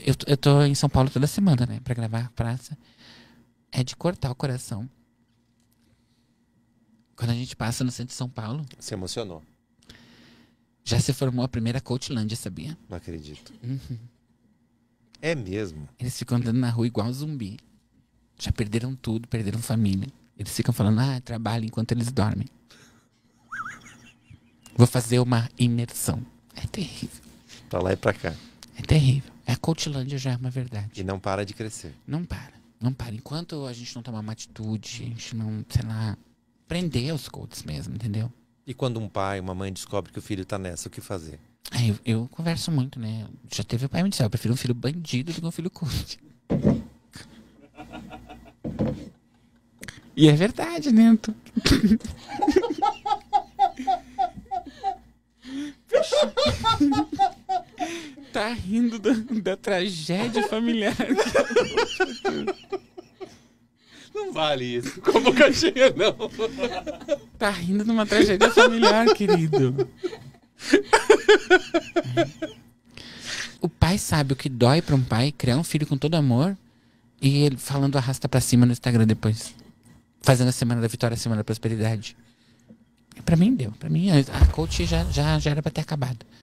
Eu tô em São Paulo toda semana, né? Pra gravar a praça. É de cortar o coração. Quando a gente passa no centro de São Paulo, Se emocionou. já se formou a primeira Coachlândia, sabia? Não acredito. Uhum. É mesmo? Eles ficam andando na rua igual zumbi. Já perderam tudo, perderam família. Eles ficam falando, trabalho enquanto eles dormem. Vou fazer uma imersão. É terrível. Pra lá e pra cá. É terrível. A Coachlândia já é uma verdade. E não para de crescer. Não para. Não para. Enquanto a gente não tomar uma atitude, a gente não, sei lá, prender os coaches mesmo, entendeu? E quando um pai, uma mãe descobre que o filho tá nessa, o que fazer? Aí eu converso muito, né? Já teve o pai me disse, eu prefiro um filho bandido do que um filho coach. E é verdade, Neto. Tá rindo da tragédia familiar. Não vale isso. Com a boca cheia, não. Tá rindo de uma tragédia familiar, querido. O pai sabe o que dói pra um pai criar um filho com todo amor e ele falando arrasta pra cima no Instagram depois. Fazendo a semana da vitória, a semana da prosperidade. Pra mim deu. Pra mim a coach já era pra ter acabado.